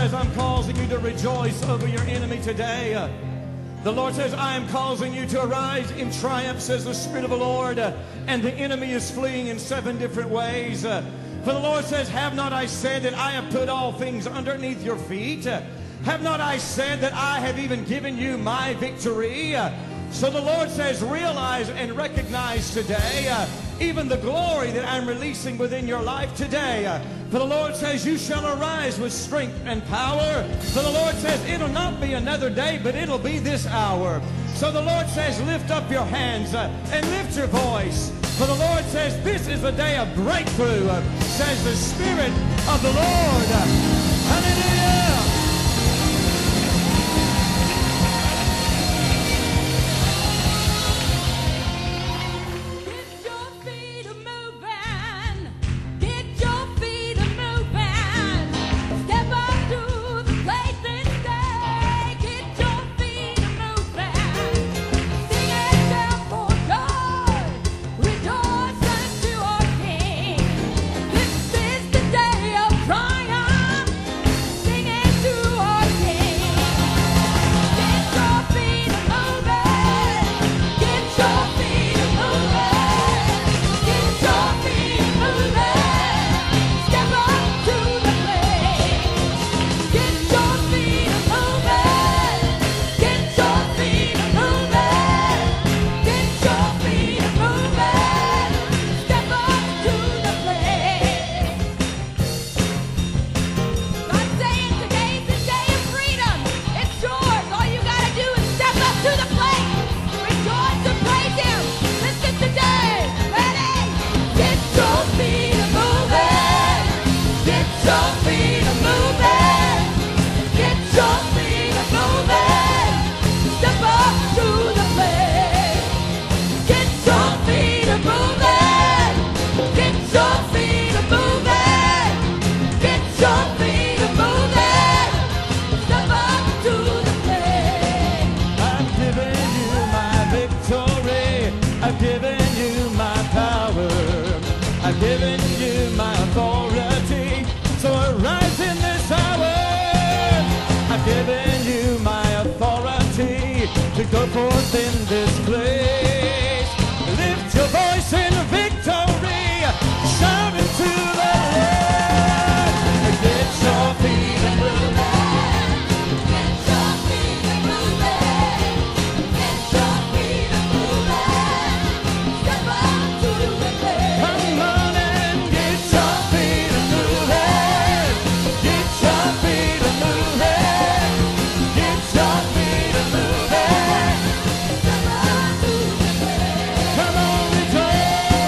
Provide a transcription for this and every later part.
says, I'm causing you to rejoice over your enemy today. The Lord says, I am causing you to arise in triumph, says the Spirit of the Lord, and the enemy is fleeing in 7 different ways. For the Lord says, have not I said that I have put all things underneath your feet? Have not I said that I have even given you my victory? So the Lord says, realize and recognize today even the glory that I'm releasing within your life today. For the Lord says, you shall arise with strength and power. For the Lord says, it'll not be another day, but it'll be this hour. So the Lord says, lift up your hands and lift your voice. For the Lord says, this is a day of breakthrough, says the Spirit of the Lord. Hallelujah! Go forth in this place. Lift your voice in victory. Shout into the Lord. Get your feet and move it. Get your feet and move it. Get your feet and move it. Step up to the plate. Come on and get your feet and move it. Get your feet and move it. Get your feet and move it. Come on, rejoice.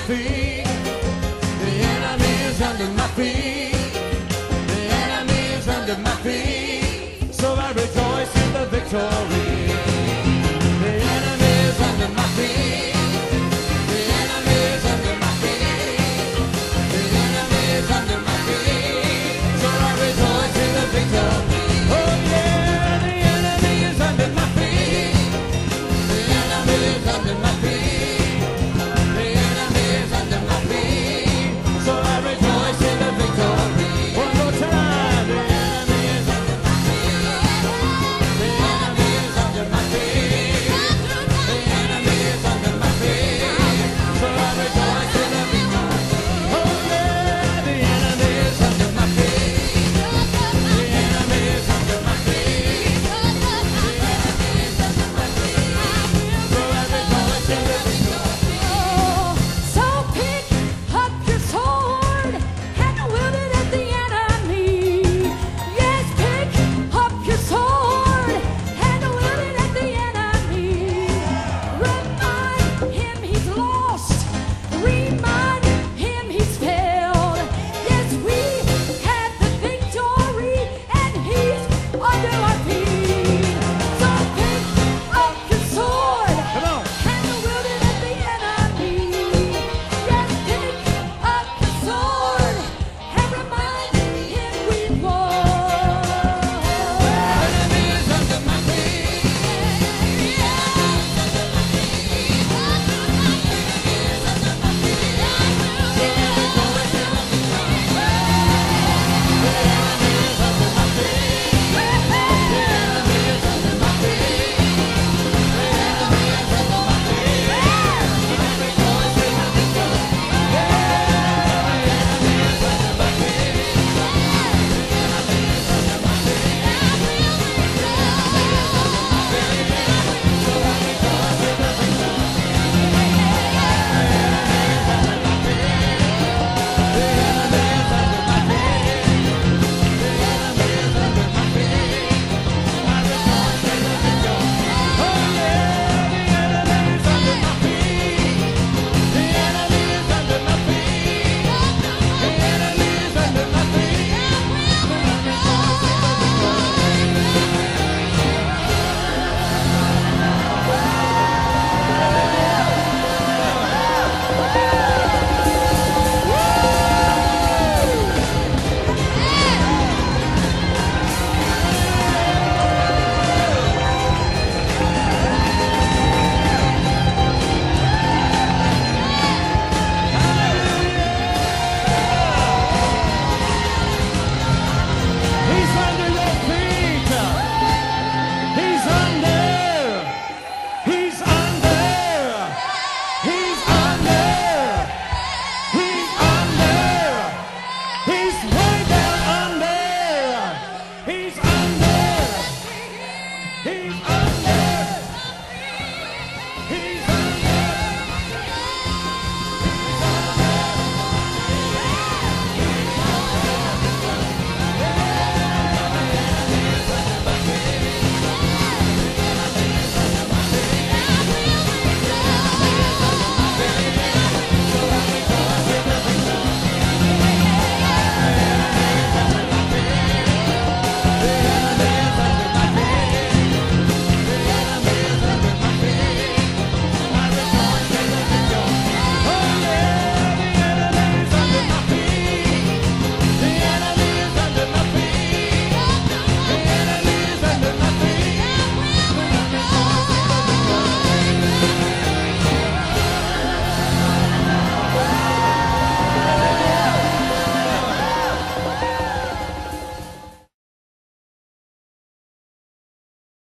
feet. The enemy is under my feet. The enemy is under my feet. So I rejoice in the victory.